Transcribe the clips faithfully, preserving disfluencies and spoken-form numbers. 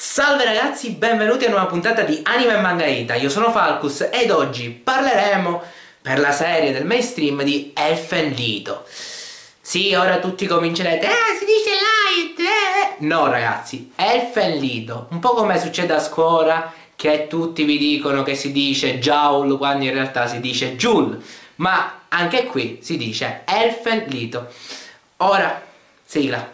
Salve ragazzi, benvenuti a una nuova puntata di Anime e Manga Ita. Io sono Falcus ed oggi parleremo per la serie del mainstream di Elfen Lied. Sì, ora tutti comincerete, eh, si dice Light, eh. No ragazzi, Elfen Lied, un po' come succede a scuola che tutti vi dicono che si dice Joule quando in realtà si dice Joule, ma anche qui si dice Elfen Lied. Ora, sigla.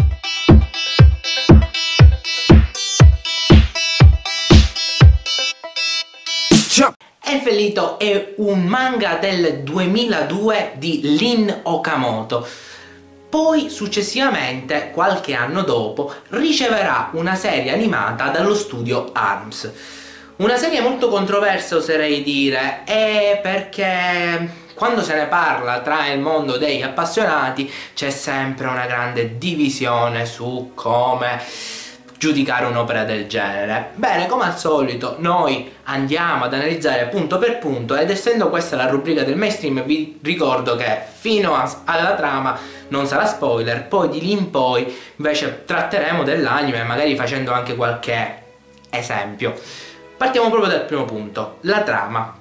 Elfen Lied è un manga del duemiladue di Lin Okamoto. Poi successivamente, qualche anno dopo, riceverà una serie animata dallo studio ARMS. Una serie molto controversa, oserei dire, è perché quando se ne parla tra il mondo degli appassionati c'è sempre una grande divisione su come giudicare un'opera del genere. Bene, come al solito noi andiamo ad analizzare punto per punto, ed essendo questa la rubrica del mainstream vi ricordo che fino a, alla trama non sarà spoiler, poi di lì in poi invece tratteremo dell'anime, magari facendo anche qualche esempio. Partiamo proprio dal primo punto, la trama.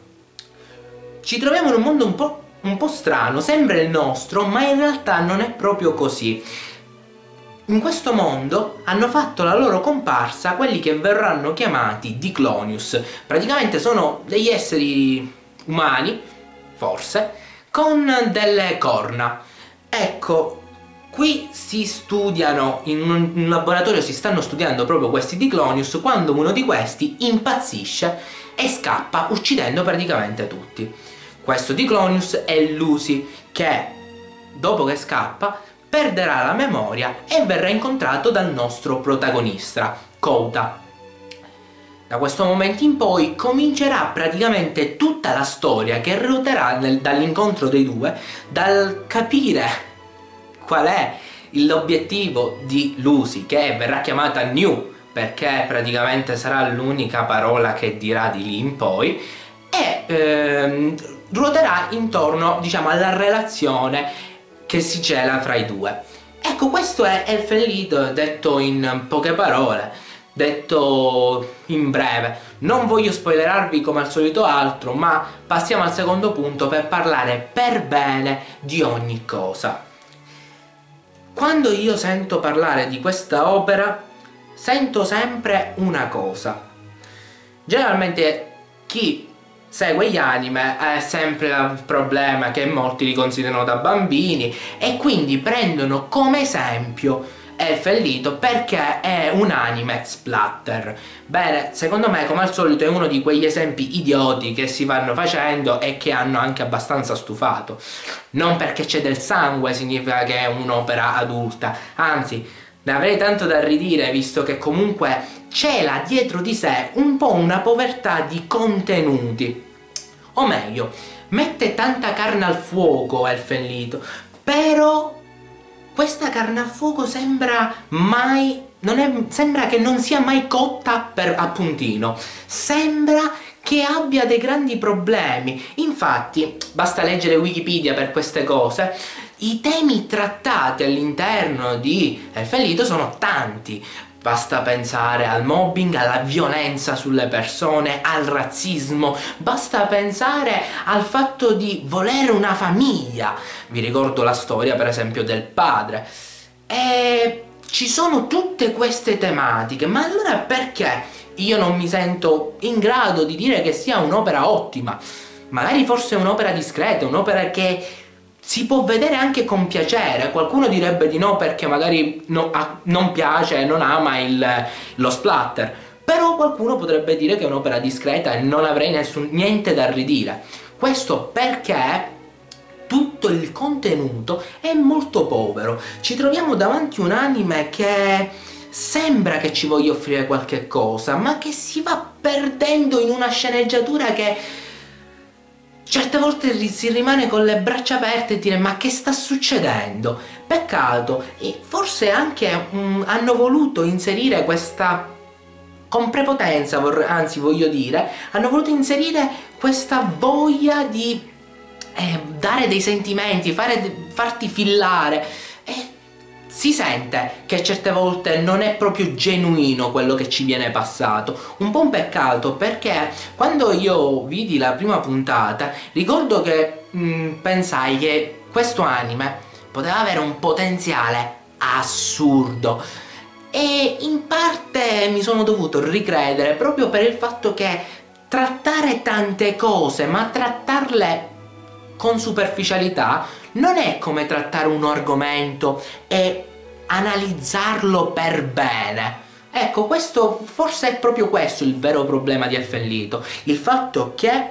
Ci troviamo in un mondo un po', un po' strano, sembra il nostro, ma in realtà non è proprio così. In questo mondo hanno fatto la loro comparsa quelli che verranno chiamati Diclonius. Praticamente sono degli esseri umani, forse, con delle corna. Ecco, qui si studiano, in un laboratorio si stanno studiando proprio questi Diclonius, quando uno di questi impazzisce e scappa uccidendo praticamente tutti. Questo Diclonius è Lucy, che dopo che scappa perderà la memoria e verrà incontrato dal nostro protagonista, Kouta. Da questo momento in poi comincerà praticamente tutta la storia che ruoterà dall'incontro dei due, dal capire qual è l'obiettivo di Lucy, che verrà chiamata New, perché praticamente sarà l'unica parola che dirà di lì in poi, e ehm, ruoterà intorno, diciamo, alla relazione che si cela fra i due. Ecco, questo è Elfen Lied detto in poche parole, detto in breve. Non voglio spoilerarvi come al solito altro, ma passiamo al secondo punto per parlare per bene di ogni cosa. Quando io sento parlare di questa opera, sento sempre una cosa. Generalmente chi segue gli anime ha sempre il problema che molti li considerano da bambini e quindi prendono come esempio Elfen Lied perché è un anime splatter. Bene, secondo me come al solito è uno di quegli esempi idioti che si vanno facendo e che hanno anche abbastanza stufato. Non perché c'è del sangue significa che è un'opera adulta, anzi ne avrei tanto da ridire, visto che comunque cela dietro di sé un po' una povertà di contenuti. O meglio, mette tanta carne al fuoco Elfen Lied, però questa carne al fuoco sembra mai, non è, sembra che non sia mai cotta per appuntino, sembra che abbia dei grandi problemi. Infatti, basta leggere Wikipedia per queste cose. I temi trattati all'interno di Elfen Lied sono tanti. Basta pensare al mobbing, alla violenza sulle persone, al razzismo, basta pensare al fatto di volere una famiglia. Vi ricordo la storia per esempio del padre. E ci sono tutte queste tematiche, ma allora perché io non mi sento in grado di dire che sia un'opera ottima? Magari forse è un'opera discreta, un'opera che si può vedere anche con piacere. Qualcuno direbbe di no perché magari no, a, non piace, non ama il, lo splatter, però qualcuno potrebbe dire che è un'opera discreta e non avrei nessun, niente da ridire. Questo perché tutto il contenuto è molto povero. Ci troviamo davanti a un anime che sembra che ci voglia offrire qualche cosa, ma che si va perdendo in una sceneggiatura che certe volte si rimane con le braccia aperte e dire ma che sta succedendo? Peccato, e forse anche um, hanno voluto inserire questa, con prepotenza, anzi voglio dire, hanno voluto inserire questa voglia di eh, dare dei sentimenti, fare, farti fillare, e si sente che certe volte non è proprio genuino quello che ci viene passato. Un po' un peccato, perché quando io vidi la prima puntata ricordo che mh, pensai che questo anime poteva avere un potenziale assurdo, e in parte mi sono dovuto ricredere proprio per il fatto che trattare tante cose, ma trattarle con superficialità, non è come trattare un argomento e analizzarlo per bene. Ecco, questo forse è proprio questo il vero problema di Elfenlito, il fatto che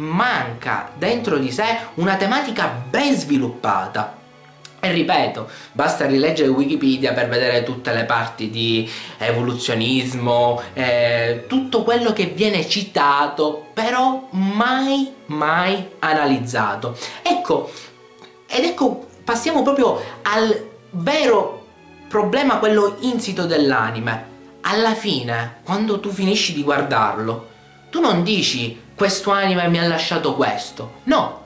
manca dentro di sé una tematica ben sviluppata. E ripeto, basta rileggere Wikipedia per vedere tutte le parti di evoluzionismo, eh, tutto quello che viene citato, però mai, mai analizzato. Ecco, ed ecco, passiamo proprio al vero problema, quello insito dell'anime. Alla fine, quando tu finisci di guardarlo, tu non dici questo anime mi ha lasciato questo, no,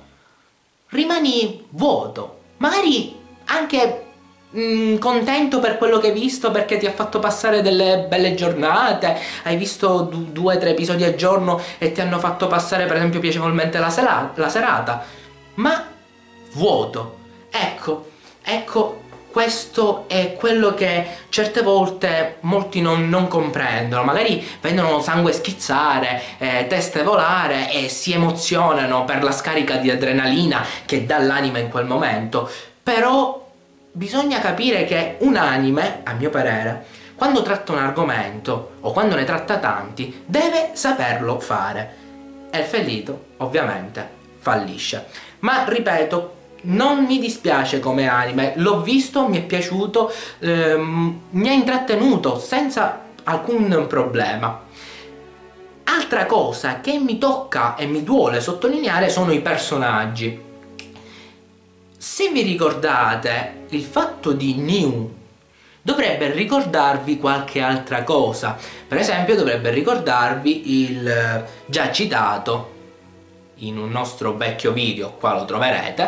rimani vuoto, magari anche mh, contento per quello che hai visto, perché ti ha fatto passare delle belle giornate, hai visto du due o tre episodi al giorno e ti hanno fatto passare per esempio piacevolmente la, sera la serata, ma vuoto. Ecco, ecco, questo è quello che certe volte molti non, non comprendono. Magari vedono sangue schizzare, eh, teste volare e si emozionano per la scarica di adrenalina che dà l'anime in quel momento. Però bisogna capire che un anime, a mio parere, quando tratta un argomento o quando ne tratta tanti, deve saperlo fare. Elfenlito ovviamente fallisce, ma ripeto, non mi dispiace come anime, l'ho visto, mi è piaciuto, ehm, mi ha intrattenuto senza alcun problema. Altra cosa che mi tocca e mi duole sottolineare sono i personaggi. Se vi ricordate, il fatto di Niu dovrebbe ricordarvi qualche altra cosa. Per esempio dovrebbe ricordarvi il già citato in un nostro vecchio video, qua lo troverete,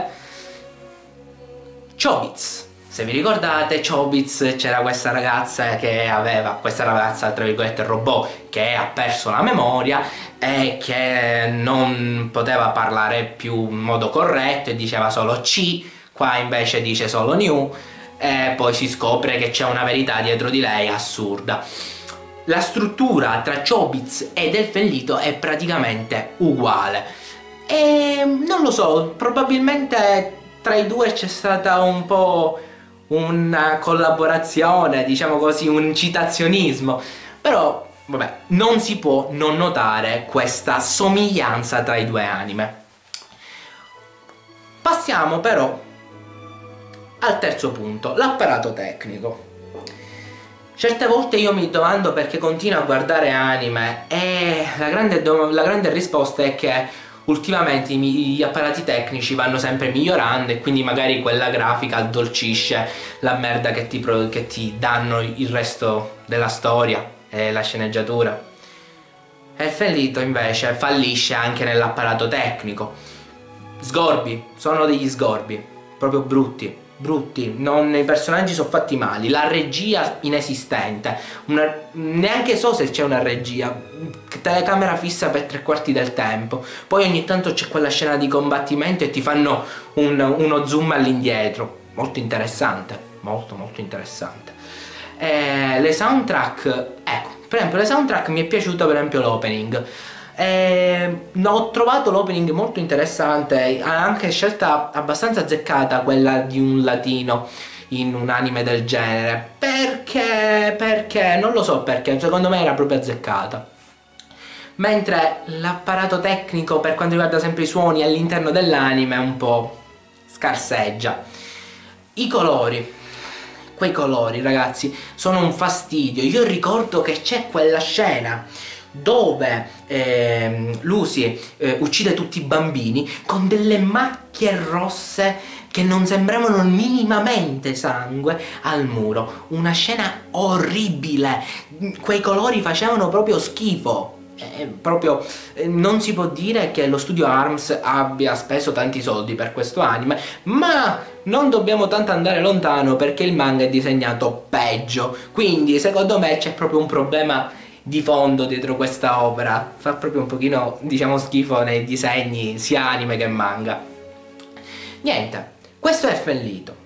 Chobits. Se vi ricordate, Chobits, c'era questa ragazza che aveva, questa ragazza tra virgolette robot, che ha perso la memoria e che non poteva parlare più in modo corretto e diceva solo C, qua invece dice solo New, e poi si scopre che c'è una verità dietro di lei assurda. La struttura tra Chobits ed Elfenlito è praticamente uguale e non lo so, probabilmente tra i due c'è stata un po' una collaborazione, diciamo così, un citazionismo, però vabbè, non si può non notare questa somiglianza tra i due anime. Passiamo però al terzo punto, l'apparato tecnico. Certe volte io mi domando perché continuo a guardare anime e la grande, la grande risposta è che ultimamente gli apparati tecnici vanno sempre migliorando e quindi magari quella grafica addolcisce la merda che ti, che ti danno il resto della storia e la sceneggiatura. Elfenlito invece fallisce anche nell'apparato tecnico. Sgorbi, sono degli sgorbi, proprio brutti. brutti, non, i personaggi sono fatti male, la regia inesistente, una, neanche so se c'è una regia, telecamera fissa per tre quarti del tempo, poi ogni tanto c'è quella scena di combattimento e ti fanno un, uno zoom all'indietro, molto interessante, molto molto interessante. Eh, le soundtrack, ecco, per esempio le soundtrack mi è piaciuto per esempio l'opening. Eh, ho trovato l'opening molto interessante, ha anche scelta abbastanza azzeccata quella di un latino in un anime del genere, perché, perché, non lo so perché, secondo me era proprio azzeccata. Mentre l'apparato tecnico per quanto riguarda sempre i suoni all'interno dell'anime un po' scarseggia. I colori, quei colori ragazzi, sono un fastidio. Io ricordo che c'è quella scena dove eh, Lucy eh, uccide tutti i bambini con delle macchie rosse che non sembravano minimamente sangue al muro, una scena orribile, quei colori facevano proprio schifo. Eh, proprio eh, non si può dire che lo studio ARMS abbia speso tanti soldi per questo anime, ma non dobbiamo tanto andare lontano perché il manga è disegnato peggio, quindi secondo me c'è proprio un problema di fondo dietro questa opera, fa proprio un pochino, diciamo, schifo nei disegni sia anime che manga. Niente, questo è Fellito.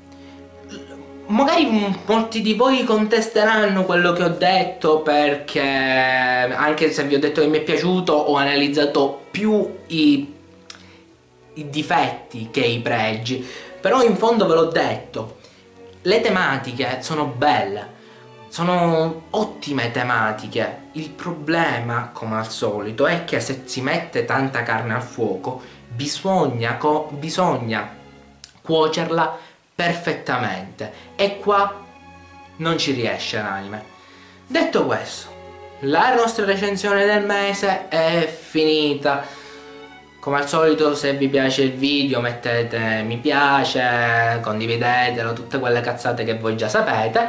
Magari molti di voi contesteranno quello che ho detto, perché anche se vi ho detto che mi è piaciuto, ho analizzato più i, i difetti che i pregi, però in fondo ve l'ho detto, le tematiche sono belle, sono ottime tematiche. Il problema, come al solito, è che se si mette tanta carne al fuoco bisogna, co bisogna cuocerla perfettamente, e qua non ci riesce l'anime. Detto questo, la nostra recensione del mese è finita. Come al solito, se vi piace il video mettete mi piace, condividetelo, tutte quelle cazzate che voi già sapete.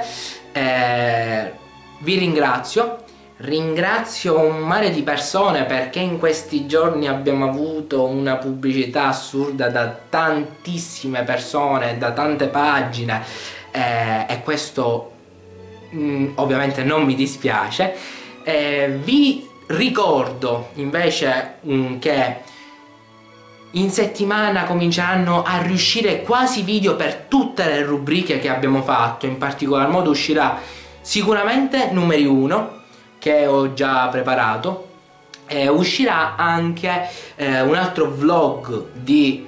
Eh, vi ringrazio. Ringrazio un mare di persone perché in questi giorni abbiamo avuto una pubblicità assurda da tantissime persone, da tante pagine, eh, e questo mh, ovviamente non mi dispiace. Eh, vi ricordo invece mh, che in settimana cominceranno a riuscire quasi video per tutte le rubriche che abbiamo fatto, in particolar modo uscirà sicuramente numeri uno, che ho già preparato, e uscirà anche eh, un altro vlog di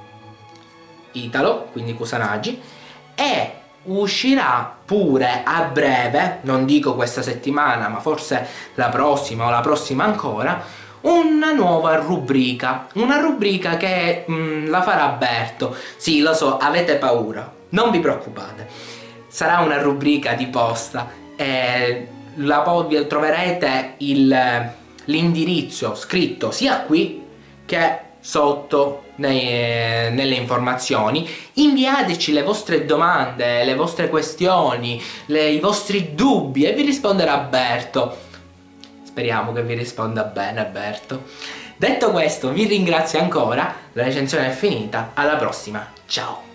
Italo, quindi Kusanagi, e uscirà pure a breve, non dico questa settimana ma forse la prossima o la prossima ancora, una nuova rubrica, una rubrica che mh, la farà Berto. Sì, lo so, avete paura, non vi preoccupate, sarà una rubrica di posta, e la troverete l'indirizzo scritto sia qui che sotto nei, nelle informazioni. Inviateci le vostre domande, le vostre questioni, le, i vostri dubbi e vi risponderà Berto. Speriamo che vi risponda bene Berto. Detto questo, vi ringrazio ancora, la recensione è finita, alla prossima, ciao!